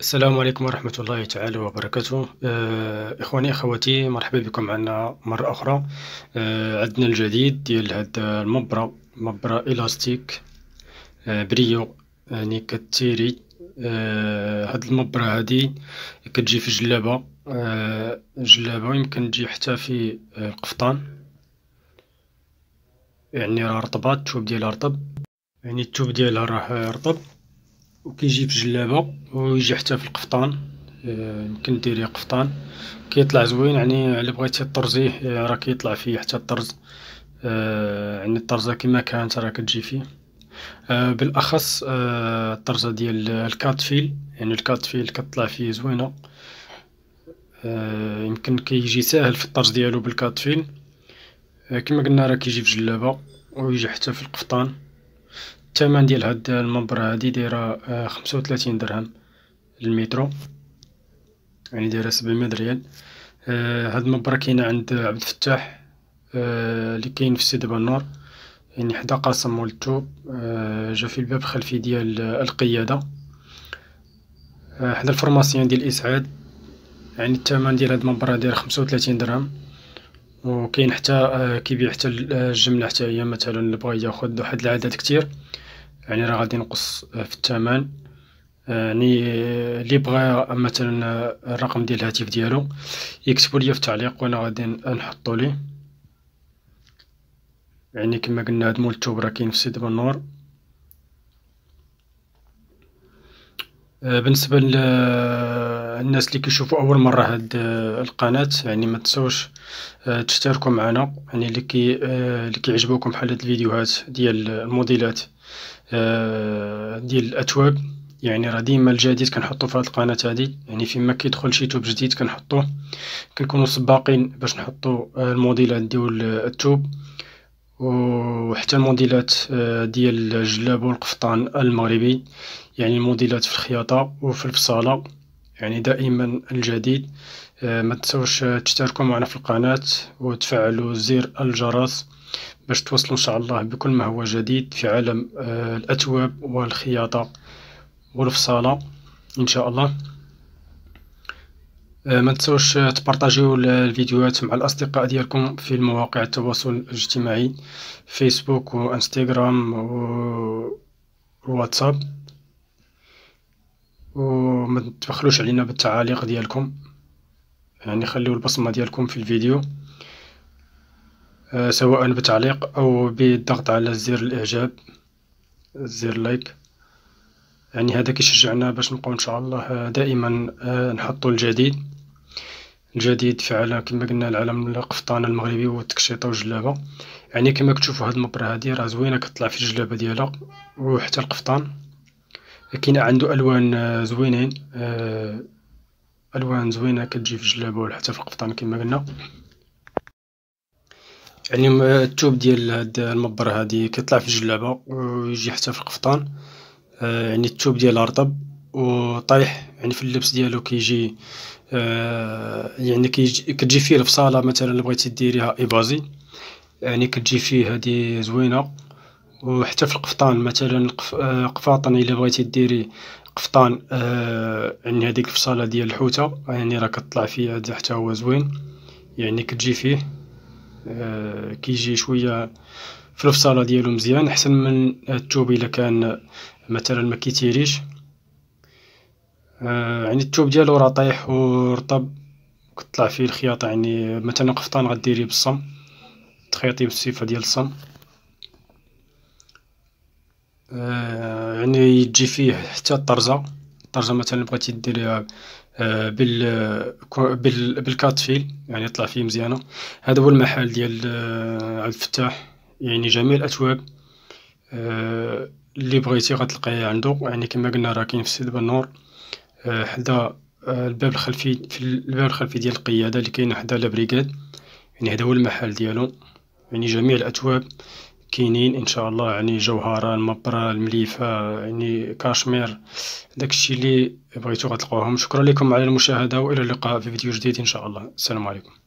السلام عليكم ورحمة الله تعالى وبركاته. إخواني أخواتي، مرحبا بكم معنا مرة أخرى. عندنا الجديد ديال هاد مبرة إلاستيك، بريو، يعني كتيري. هاد المبرة هادي كتجي في جلابة، جلابة يمكن تجي حتى في القفطان. يعني راه رطبة، التوب ديالها رطب، يعني التوب ديالها راه رطب، وكيجي في جلابة ويجي حتى في القفطان. يمكن ديريه قفطان، كيطلع زوين. يعني إلا بغيتي طرزيه راه كيطلع فيه حتى الطرز. يعني الطرزة كيما كانت راه كتجي فيه. بالأخص الطرزة ديال الكاتفيل، يعني الكاتفيل كطلع فيه زوينة. يمكن كيجي ساهل في الطرز ديالو بالكاتفيل. كيما قلنا راه كيجي في جلابة ويجي حتى في القفطان. الثمن ديال هاد المبرة هادي دايرة 35 درهم للمترو، يعني دايرة 700 ريال. هاد المبرة كاينة عند عبد الفتاح، اللي كاين في سيدي بنور، يعني حدا قاسم مول التوب، جا في الباب الخلفي ديال القيادة، حدا الفورماسيون ديال الإسعاد. يعني الثمن ديال هاد المبرة داير 35 درهم. وكاين حتى كيبيع حتى الجملة حتى هي، مثلا اللي بغا ياخد واحد العدد كتير، يعني راه غادي ينقص في الثمن. يعني اللي بغا مثلا الرقم ديال الهاتف ديالو يكتبوا لي في التعليق وانا غادي نحطو ليه. يعني كما قلنا هاد مول التوب راه كاين في سيدي بنور. بالنسبة للناس اللي كيشوفوا أول مرة هاد القناة، يعني ما تنساوش تشتركوا معنا. يعني اللي كيعجبوكم بحال هاد الفيديوهات ديال الموديلات، ديال الأتواب، يعني راه ديما الجديد كنحطو في هاد القناة هادي. يعني فيما كيدخل شي توب جديد كنحطوه، كنكونو سباقين باش نحطو الموديلات ديال التوب، وحتى الموديلات ديال الجلاب والقفطان المغربي، يعني الموديلات في الخياطة وفي الفصالة، يعني دائما الجديد. ما تنسوش تشتركوا معنا في القناة وتفعلوا زر الجرس باش توصلوا إن شاء الله بكل ما هو جديد في عالم الأتواب والخياطة والفصالة إن شاء الله. ما تنسوش تبارطاجيو الفيديوهات مع الأصدقاء ديالكم في مواقع التواصل الاجتماعي، فيسبوك وانستغرام وواتساب. وما تبخلوش علينا بالتعاليق ديالكم، يعني خليو البصمة ديالكم في الفيديو، سواء بتعليق أو بالضغط على زر الإعجاب، زر لايك. يعني هذا كيشجعنا باش نبقاو إن شاء الله دائما نحطو الجديد في عالم، كما قلنا، العالم القفطان المغربي والتكشيطة والجلابة. يعني كما كتشوفوا هاد المبرة هادي راه زوينة، كتطلع في الجلابة ديالها وحتى القفطان. كاين عنده ألوان زوينين، ألوان زوينة كتجي في الجلابة وحتى في القفطان كما قلنا. يعني التوب ديال هاد المبرة هادي كيطلع في الجلابة ويجي حتى في القفطان. يعني التوب ديالها رطب وطايح، يعني في اللبس ديالو كيجي، يعني كتجي فيه الفصالة مثلا إلا بغيتي ديريها إبازي، يعني كتجي فيه هادي زوينة. وحتى في القفطان مثلا قفاطن إلا بغيتي ديري قفطان، يعني هاديك الفصالة ديال الحوتة، يعني راه كطلع فيه هدا حتى هو زوين. يعني كتجي فيه، كيجي شوية في الفصالة ديالو مزيان، أحسن من التوب إلا كان مثلا ما كيتيريش. يعني التوب ديالو راه طايح ورطب، كطلع فيه الخياطة. يعني مثلا قفطان غديريه بالصم، تخيطيه بالسيفة ديال الصم. يعني يجي فيه حتى الطرزة مثلا بغيتي ديريها بالكاتفيل، يعني يطلع فيه مزيانة. هذا هو المحل ديال عبد الفتاح، يعني جميع الأتواب اللي بغيتي غتلقايه عنده. يعني كما قلنا راه كاين في سيدي بنور، حدا الباب الخلفي، في الباب الخلفي ديال القيادة اللي كاينة حدا لابريكاد. يعني هذا هو المحل ديالو، يعني جميع الأتواب كاينين إن شاء الله. يعني جوهرة، المبرة، المليفة، يعني كاشمير، داكشي اللي بغيتو غتلقاوهم. شكرا لكم على المشاهدة، وإلى اللقاء في فيديو جديد إن شاء الله. السلام عليكم.